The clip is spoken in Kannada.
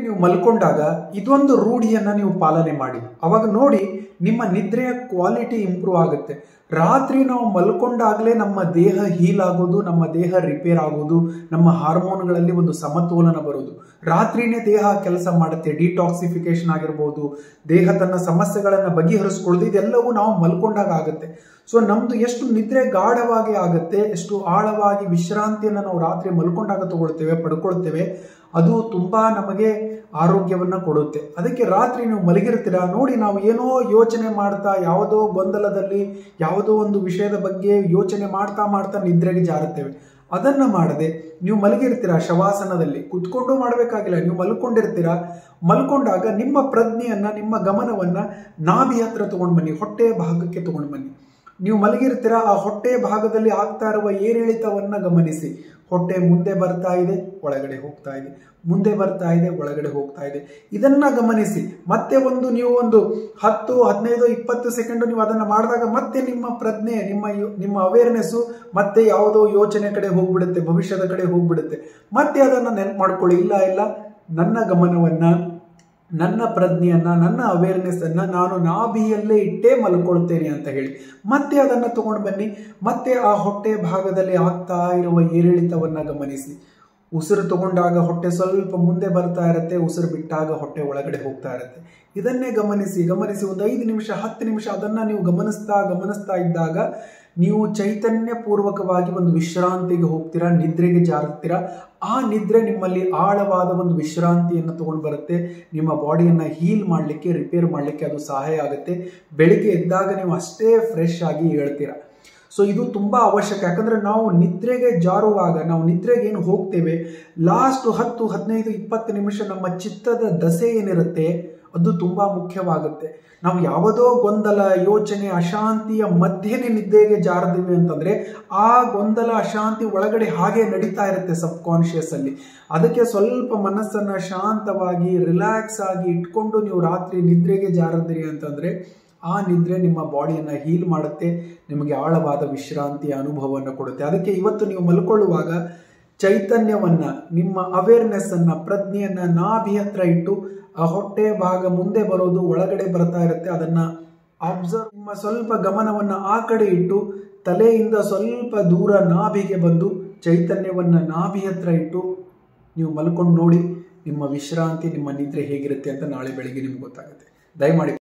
ನೀವು ಮಲ್ಕೊಂಡಾಗ ಇದೊಂದು ರೂಢಿಯನ್ನ ನೀವು ಪಾಲನೆ ಮಾಡಿ. ಅವಾಗ ನೋಡಿ ನಿಮ್ಮ ನಿದ್ರೆಯ ಕ್ವಾಲಿಟಿ ಇಂಪ್ರೂವ್ ಆಗುತ್ತೆ. ರಾತ್ರಿ ನಾವು ಮಲ್ಕೊಂಡಾಗಲೇ ನಮ್ಮ ದೇಹ ಹೀಲ್ ಆಗೋದು, ನಮ್ಮ ದೇಹ ರಿಪೇರ್ ಆಗೋದು, ನಮ್ಮ ಹಾರ್ಮೋನ್ಗಳಲ್ಲಿ ಒಂದು ಸಮತೋಲನ ಬರೋದು. ರಾತ್ರಿನೇ ದೇಹ ಕೆಲಸ ಮಾಡುತ್ತೆ. ಡಿಟಾಕ್ಸಿಫಿಕೇಶನ್ ಆಗಿರ್ಬೋದು, ದೇಹ ತನ್ನ ಸಮಸ್ಯೆಗಳನ್ನು ಬಗೆಹರಿಸ್ಕೊಳ್ಳೋದು, ಇದೆಲ್ಲವೂ ನಾವು ಮಲ್ಕೊಂಡಾಗ ಆಗುತ್ತೆ. ಸೊ ನಮ್ದು ಎಷ್ಟು ನಿದ್ರೆ ಗಾಢವಾಗಿ ಆಗುತ್ತೆ, ಎಷ್ಟು ಆಳವಾಗಿ ವಿಶ್ರಾಂತಿಯನ್ನು ನಾವು ರಾತ್ರಿ ಮಲ್ಕೊಂಡಾಗ ಪಡ್ಕೊಳ್ತೇವೆ, ಅದು ತುಂಬಾ ನಮಗೆ ಆರೋಗ್ಯವನ್ನ ಕೊಡುತ್ತೆ. ಅದಕ್ಕೆ ರಾತ್ರಿ ನೀವು ಮಲಗಿರ್ತೀರಾ ನೋಡಿ, ನಾವು ಏನೋ ಯೋಚನೆ ಮಾಡ್ತಾ, ಯಾವುದೋ ಗೊಂದಲದಲ್ಲಿ ಯಾವುದೋ ಒಂದು ವಿಷಯದ ಬಗ್ಗೆ ಯೋಚನೆ ಮಾಡ್ತಾ ಮಾಡ್ತಾ ನಿದ್ರೆಗೆ ಜಾರುತ್ತೇವೆ. ಅದನ್ನ ಮಾಡದೆ ನೀವು ಮಲಗಿರ್ತೀರಾ, ಶವಾಸನದಲ್ಲಿ ಕುತ್ಕೊಂಡು ಮಾಡಬೇಕಾಗಿಲ್ಲ, ನೀವು ಮಲ್ಕೊಂಡಿರ್ತೀರಾ. ಮಲ್ಕೊಂಡಾಗ ನಿಮ್ಮ ಪ್ರಜ್ಞೆಯನ್ನ, ನಿಮ್ಮ ಗಮನವನ್ನ ನಾಭಿ ಹತ್ರ ತಗೊಂಡು ಬನ್ನಿ, ಹೊಟ್ಟೆಯ ಭಾಗಕ್ಕೆ ತಗೊಂಡು ಬನ್ನಿ. ನೀವು ಮಲಗಿರ್ತೀರಾ, ಆ ಹೊಟ್ಟೆ ಭಾಗದಲ್ಲಿ ಆಗ್ತಾ ಇರುವ ಏರಿಳಿತವನ್ನ ಗಮನಿಸಿ. ಹೊಟ್ಟೆ ಮುಂದೆ ಬರ್ತಾ ಇದೆ, ಒಳಗಡೆ ಹೋಗ್ತಾ ಇದೆ, ಮುಂದೆ ಬರ್ತಾ ಇದೆ, ಒಳಗಡೆ ಹೋಗ್ತಾ ಇದೆ. ಇದನ್ನ ಗಮನಿಸಿ. ಮತ್ತೆ ನೀವು ಒಂದು 10, 15, 20 ಸೆಕೆಂಡ್ ನೀವು ಅದನ್ನ ಮಾಡಿದಾಗ ಮತ್ತೆ ನಿಮ್ಮ ಪ್ರಜ್ಞೆ, ನಿಮ್ಮ ಅವೇರ್ನೆಸ್ ಮತ್ತೆ ಯಾವುದೋ ಯೋಚನೆ ಕಡೆ ಹೋಗ್ಬಿಡುತ್ತೆ, ಭವಿಷ್ಯದ ಕಡೆ ಹೋಗ್ಬಿಡುತ್ತೆ. ಮತ್ತೆ ಅದನ್ನ ನೆನಪು ಮಾಡ್ಕೊಳ್ಳಿ, ಇಲ್ಲ ನನ್ನ ಗಮನವನ್ನ, ನನ್ನ ಪ್ರಜ್ಞೆಯನ್ನ, ನನ್ನ ಅವೇರ್ನೆಸ್ ಅನ್ನ ನಾನು ನಾಭಿಯಲ್ಲೇ ಇಟ್ಟೇ ಮಲ್ಕೊಳ್ತೇನೆ ಅಂತ ಹೇಳಿ ಮತ್ತೆ ಅದನ್ನ ತಗೊಂಡು ಬನ್ನಿ. ಮತ್ತೆ ಆ ಹೊಟ್ಟೆ ಭಾಗದಲ್ಲಿ ಆಗ್ತಾ ಇರುವ ಏರಿಳಿತವನ್ನ ಗಮನಿಸಿ. ಉಸಿರು ತಗೊಂಡಾಗ ಹೊಟ್ಟೆ ಸ್ವಲ್ಪ ಮುಂದೆ ಬರ್ತಾ ಇರುತ್ತೆ, ಉಸಿರು ಬಿಟ್ಟಾಗ ಹೊಟ್ಟೆ ಒಳಗಡೆ ಹೋಗ್ತಾ ಇರುತ್ತೆ. ಇದನ್ನೇ ಗಮನಿಸಿ ಒಂದು 5 ನಿಮಿಷ 10 ನಿಮಿಷ ಅದನ್ನ ನೀವು ಗಮನಿಸ್ತಾ ಇದ್ದಾಗ ನೀವು ಚೈತನ್ಯ ಪೂರ್ವಕವಾಗಿ ಒಂದು ವಿಶ್ರಾಂತಿಗೆ ಹೋಗ್ತೀರಾ, ನಿದ್ರೆಗೆ ಜಾರುತ್ತೀರಾ. ಆ ನಿದ್ರೆ ನಿಮ್ಮಲ್ಲಿ ಆಳವಾದ ಒಂದು ವಿಶ್ರಾಂತಿಯನ್ನು ತಗೊಂಡು ಬರುತ್ತೆ. ನಿಮ್ಮ ಬಾಡಿಯನ್ನ ಹೀಲ್ ಮಾಡಲಿಕ್ಕೆ, ರಿಪೇರ್ ಮಾಡಲಿಕ್ಕೆ ಅದು ಸಹಾಯ ಆಗುತ್ತೆ. ಬೆಳಿಗ್ಗೆ ಎದ್ದಾಗ ನೀವು ಅಷ್ಟೇ ಫ್ರೆಶ್ ಆಗಿ ಹೇಳ್ತೀರಾ. ಸೊ ಇದು ತುಂಬಾ ಅವಶ್ಯಕ. ಯಾಕಂದ್ರೆ ನಾವು ನಿದ್ರೆಗೆ ಜಾರುವಾಗ, ನಾವು ನಿದ್ರೆಗೆ ಏನು ಹೋಗ್ತೇವೆ, ಲಾಸ್ಟ್ 10, 15, 20 ನಿಮಿಷ ನಮ್ಮ ಚಿತ್ತದ ದಸೆ ಏನಿರುತ್ತೆ ಅದು ತುಂಬಾ ಮುಖ್ಯವಾಗುತ್ತೆ. ನಾವು ಯಾವುದೋ ಗೊಂದಲ, ಯೋಚನೆ, ಅಶಾಂತಿಯ ಮಧ್ಯೆ ನಿದ್ದೆಗೆ ಜಾರದಿವಿ ಅಂತಂದ್ರೆ ಆ ಗೊಂದಲ, ಅಶಾಂತಿ ಒಳಗಡೆ ಹಾಗೆ ನಡೀತಾ ಇರುತ್ತೆ ಸಬ್ ಕಾನ್ಶಿಯಸ್ ಅಲ್ಲಿ. ಅದಕ್ಕೆ ಸ್ವಲ್ಪ ಮನಸ್ಸನ್ನ ಶಾಂತವಾಗಿ, ರಿಲ್ಯಾಕ್ಸ್ ಆಗಿ ಇಟ್ಕೊಂಡು ನೀವು ರಾತ್ರಿ ನಿದ್ರೆಗೆ ಜಾರದಿರಿ ಅಂತಂದ್ರೆ ಆ ನಿದ್ರೆ ನಿಮ್ಮ ಬಾಡಿಯನ್ನ ಹೀಲ್ ಮಾಡುತ್ತೆ, ನಿಮಗೆ ಆಳವಾದ ವಿಶ್ರಾಂತಿಯ ಅನುಭವವನ್ನು ಕೊಡುತ್ತೆ. ಅದಕ್ಕೆ ಇವತ್ತು ನೀವು ಮಲ್ಕೊಳ್ಳುವಾಗ ಚೈತನ್ಯವನ್ನ, ನಿಮ್ಮ ಅವೇರ್ನೆಸ್ ಅನ್ನ, ಪ್ರಜ್ಞೆಯನ್ನ ನಾಭಿ ಹತ್ರ ಇಟ್ಟು, ಆ ಹೊಟ್ಟೆ ಭಾಗ ಮುಂದೆ ಬರೋದು, ಒಳಗಡೆ ಬರ್ತಾ ಇರುತ್ತೆ, ಅದನ್ನ ಅಬ್ಸರ್ವ್. ನಿಮ್ಮ ಸ್ವಲ್ಪ ಗಮನವನ್ನ ಆ ಕಡೆ ಇಟ್ಟು ತಲೆಯಿಂದ ಸ್ವಲ್ಪ ದೂರ ನಾಭಿಗೆ ಬಂದು ಚೈತನ್ಯವನ್ನ ನಾಭಿ ಹತ್ರ ಇಟ್ಟು ನೀವು ಮಲ್ಕೊಂಡು ನೋಡಿ ನಿಮ್ಮ ವಿಶ್ರಾಂತಿ, ನಿಮ್ಮ ನಿದ್ರೆ ಹೇಗಿರುತ್ತೆ ಅಂತ ನಾಳೆ ಬೆಳಿಗ್ಗೆ ನಿಮ್ಗೆ ಗೊತ್ತಾಗುತ್ತೆ. ದಯಮಾಡಿ